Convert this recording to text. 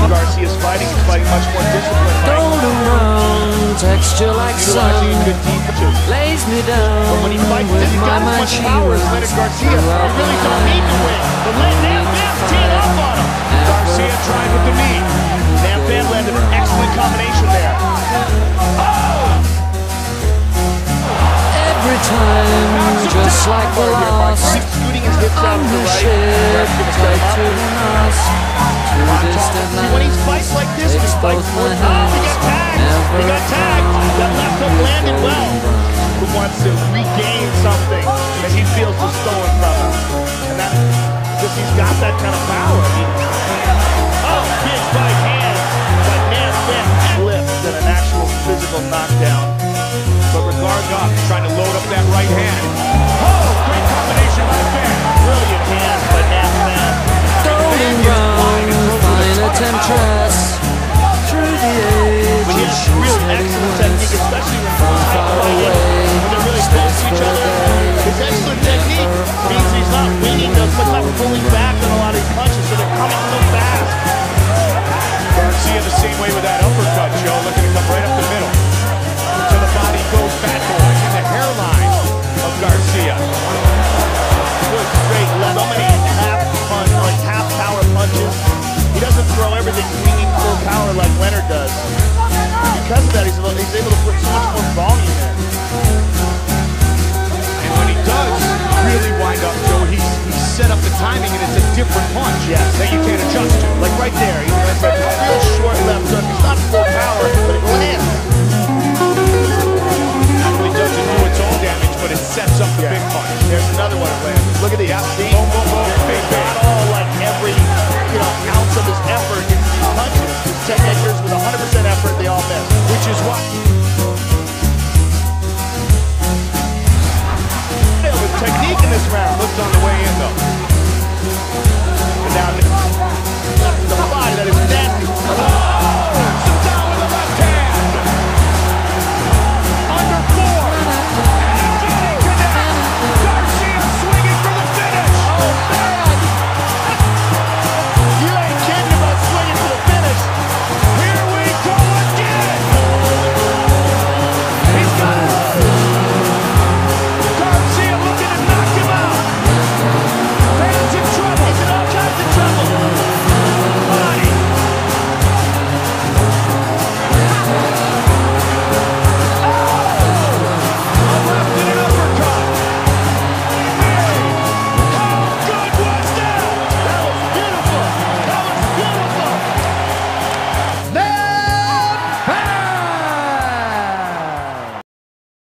Garcia's fighting. He's fighting much more disciplined. Golden brown, texture like sun, lays me down. But when he fights, with he's got as much power as Leonard Garcia. He really don't need to win. But Phan's teeing up on him. Garcia tried with the knee. Phan landed an excellent combination there. Every time, just like the last, Scooting his hips out I'm to the the right. ship tied to the mast, to distant When he lands. fights like this, he Takes fights both more. my Oh, he got hands, tagged. never He got tagged. That left hook landed well. Who wants to regain something that he feels was stolen from him? And that, because he's got that kind of power. I mean, oh, big right hand. But man, Phan flipped and an actual physical knockdown. But regardless, trying to load up that right hand. oh, great combination by Phan. Brilliant hand by Phan. Golden brown, fine temptress, through the But he ages has she's real heading excellent west. technique, especially when From they're far fighting, away, when they're really close to each other. His excellent technique means he's not winging those, but not pulling back on a lot of these punches, so they're coming so fast. Garcia the same way with that uppercut, Joe, looking to come right up the middle. To the body goes Bad Boy in the hairline of Garcia. Good straight left, so many half power punches. He doesn't throw everything swinging full power like Leonard does. Because of that, he's able to put so much more volume in. And when he does really wind up, Joe, he's set up the timing and it's a different punch that you can't adjust to. Like right there, he lands a real short left hook. It's not full power, but it lands. Not only does it do its own damage, but it sets up the big punch. There's another one that lands. Look at the see? Boom, boom, boom. Big, It's big. not all like every ounce of his effort into these punches. His 10 makers with 100% effort, they all miss. Which is why